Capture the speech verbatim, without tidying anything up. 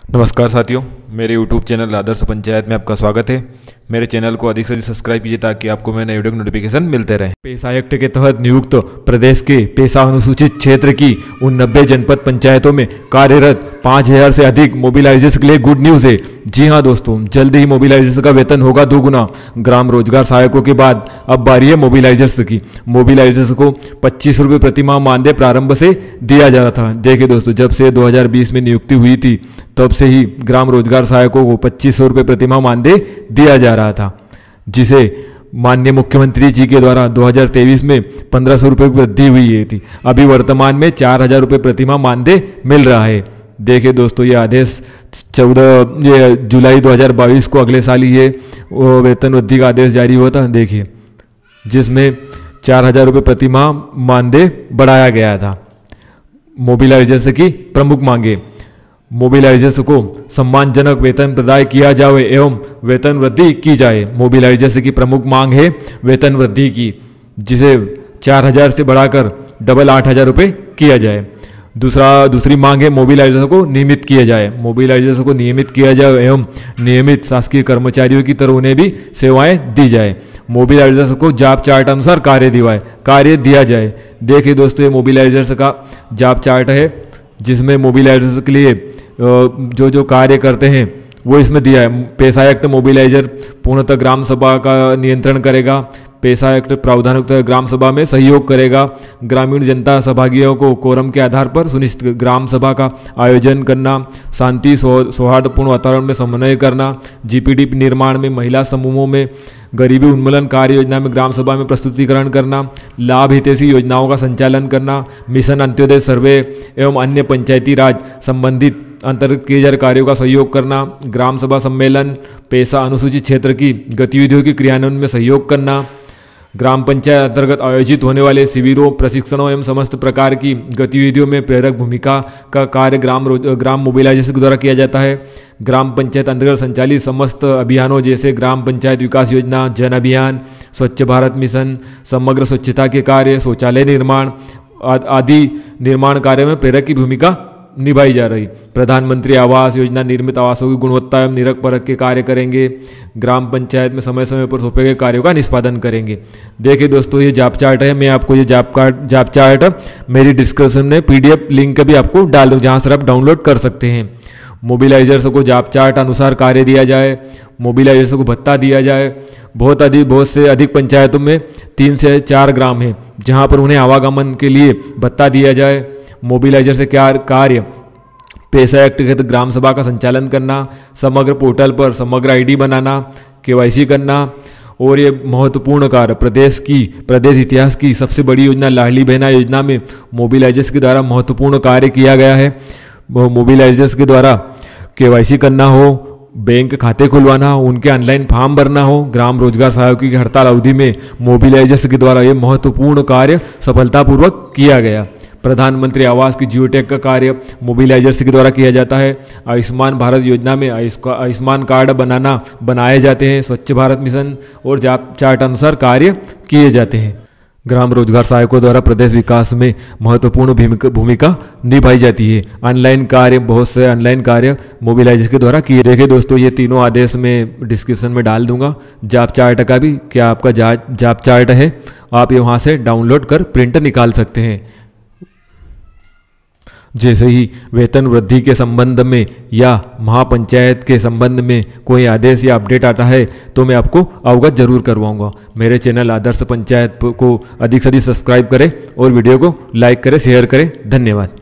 नमस्कार साथियों, मेरे यूट्यूब चैनल आदर्श पंचायत में आपका स्वागत है। मेरे चैनल को अधिक से अधिक सब्सक्राइब कीजिए ताकि आपको मेरे वीडियो की नोटिफिकेशन मिलते रहे। पेशा एक्ट के तहत नियुक्त प्रदेश के पेशा अनुसूचित क्षेत्र की उन नब्बे जनपद पंचायतों में कार्यरत पाँच हजार से अधिक मोबिलाइजर्स के लिए गुड न्यूज़ है। जी हाँ दोस्तों, जल्द ही मोबिलाइजर्स का वेतन होगा दोगुना। ग्राम रोजगार सहायकों के बाद अब बारी है मोबिलाइजर्स की। मोबिलाइजर्स को पच्चीस रुपये प्रतिमाह मानदेय प्रारंभ से दिया जा रहा था। देखिए दोस्तों, जब से दो हज़ार बीस में नियुक्ति हुई थी तब से ही ग्राम रोजगार सहायकों को पच्चीस सौ रुपये प्रतिमाह मानदेय दिया जा रहा था, जिसे माननीय मुख्यमंत्री जी के द्वारा दो हज़ार तेईस में पंद्रह सौ रुपये की वृद्धि हुई थी। अभी वर्तमान में चार हजार रुपये प्रतिमाह मानदेय मिल रहा है। देखिए दोस्तों, ये आदेश चौदह ये जुलाई दो हज़ार बाईस को अगले साल ये वेतन वृद्धि का आदेश जारी हुआ था। देखिए, जिसमें चार हजार रुपये प्रतिमाह मानदेय बढ़ाया गया था। मोबिलाइजर्स की प्रमुख मांगे: मोबिलाइजर्स को सम्मानजनक वेतन प्रदान किया जाए एवं वेतन वृद्धि की जाए। मोबिलाइजर्स की प्रमुख मांग है वेतन वृद्धि की, जिसे चार हजार से बढ़ाकर डबल आठ हजार रुपये किया जाए। दूसरा दूसरी मांग है मोबिलाइजर्स को नियमित किया जाए। मोबिलाइजर्स को नियमित किया जाए एवं नियमित शासकीय कर्मचारियों की तरह उन्हें भी सेवाएं दी जाए। मोबिलाइजर्स को जॉब चार्ट अनुसार कार्य दिवाए कार्य दिया जाए। देखिए दोस्तों, ये मोबिलाइजर्स का जॉब चार्ट है, जिसमें मोबिलाइजर्स के लिए जो जो कार्य करते हैं वो इसमें दिया है। पेशा एक्ट मोबिलाइजर पूर्णतः ग्राम सभा का नियंत्रण करेगा। पेशा एक्ट प्रावधानुक्त ग्राम सभा में सहयोग करेगा। ग्रामीण जनता सहभागियों को कोरम के आधार पर सुनिश्चित ग्राम सभा का आयोजन करना, शांति सौहार्दपूर्ण वातावरण में समन्वय करना, जीपीडी निर्माण में महिला समूहों में गरीबी उन्मूलन कार्य योजना में ग्राम सभा में प्रस्तुतिकरण करना, लाभ हितैषी योजनाओं का संचालन करना, मिशन अंत्योदय सर्वे एवं अन्य पंचायती राज संबंधित अंतर्गत किए जा रहे कार्यों का सहयोग करना, ग्राम सभा सम्मेलन, पेशा अनुसूचित क्षेत्र की गतिविधियों के क्रियान्वयन में सहयोग करना, ग्राम पंचायत अंतर्गत आयोजित होने वाले शिविरों, प्रशिक्षणों एवं समस्त प्रकार की गतिविधियों में प्रेरक भूमिका का कार्य ग्राम ग्राम मोबिलाइजेशन के द्वारा किया जाता है। ग्राम पंचायत अंतर्गत संचालित समस्त अभियानों जैसे ग्राम पंचायत विकास योजना, जन अभियान, स्वच्छ भारत मिशन, समग्र स्वच्छता के कार्य, शौचालय निर्माण आदि निर्माण कार्य में प्रेरक की भूमिका निभाई जा रही। प्रधानमंत्री आवास योजना निर्मित आवासों की गुणवत्ता एवं निरक परख के कार्य करेंगे। ग्राम पंचायत में समय समय पर सौंपे गए कार्यों का निष्पादन करेंगे। देखिए दोस्तों, ये जॉब चार्ट है। मैं आपको ये जॉब कार्ड जॉब चार्ट मेरी डिस्क्रिप्शन में पीडीएफ लिंक भी आपको डाल दूँ, जहाँ से आप डाउनलोड कर सकते हैं। मोबिलाइजर्स को जॉब चार्ट अनुसार कार्य दिया जाए। मोबिलाइजर्स को भत्ता दिया जाए। बहुत अधिक बहुत से अधिक पंचायतों में तीन से चार ग्राम हैं जहाँ पर उन्हें आवागमन के लिए भत्ता दिया जाए। मोबिलाइजर से क्या कार्य: पेशा एक्ट के तहत ग्राम सभा का संचालन करना, समग्र पोर्टल पर समग्र आईडी बनाना, केवाईसी करना, और ये महत्वपूर्ण कार्य प्रदेश की प्रदेश इतिहास की सबसे बड़ी योजना लाडली बहना योजना में मोबिलाइजर्स के द्वारा महत्वपूर्ण कार्य किया गया है। मोबिलाइजर्स के द्वारा केवाईसी करना हो, बैंक खाते खुलवाना हो, उनके ऑनलाइन फॉर्म भरना हो। ग्राम रोजगार सहायकों की हड़ताल अवधि में मोबिलाइजर्स के द्वारा ये महत्वपूर्ण कार्य सफलतापूर्वक किया गया। प्रधानमंत्री आवास की जियोटेक का कार्य मोबिलाइजर्स के द्वारा किया जाता है। आयुष्मान भारत योजना में आयुष्मान कार्ड बनाना बनाए जाते हैं। स्वच्छ भारत मिशन और जॉब चार्ट अनुसार कार्य किए जाते हैं। ग्राम रोजगार सहायकों द्वारा प्रदेश विकास में महत्वपूर्ण भूमिका निभाई जाती है। ऑनलाइन कार्य, बहुत से ऑनलाइन कार्य मोबिलाइजर्स के द्वारा किए। देखिए दोस्तों, ये तीनों आदेश मैं डिस्क्रिप्शन में डाल दूंगा। जॉब चार्ट का भी क्या आपका जॉब चार्ट है, आप ये वहाँ से डाउनलोड कर प्रिंट निकाल सकते हैं। जैसे ही वेतन वृद्धि के संबंध में या महापंचायत के संबंध में कोई आदेश या अपडेट आता है तो मैं आपको अवगत जरूर करवाऊंगा। मेरे चैनल आदर्श पंचायत को अधिक से अधिक सब्सक्राइब करें और वीडियो को लाइक करें, शेयर करें। धन्यवाद।